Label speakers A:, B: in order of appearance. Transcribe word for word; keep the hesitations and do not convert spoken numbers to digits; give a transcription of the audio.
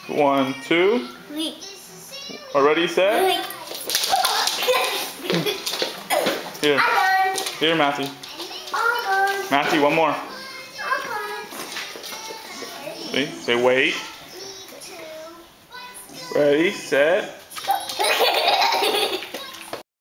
A: One, two. Already set? Here. Here, Matthew. Matthew, one more. See? Say wait. Ready, set.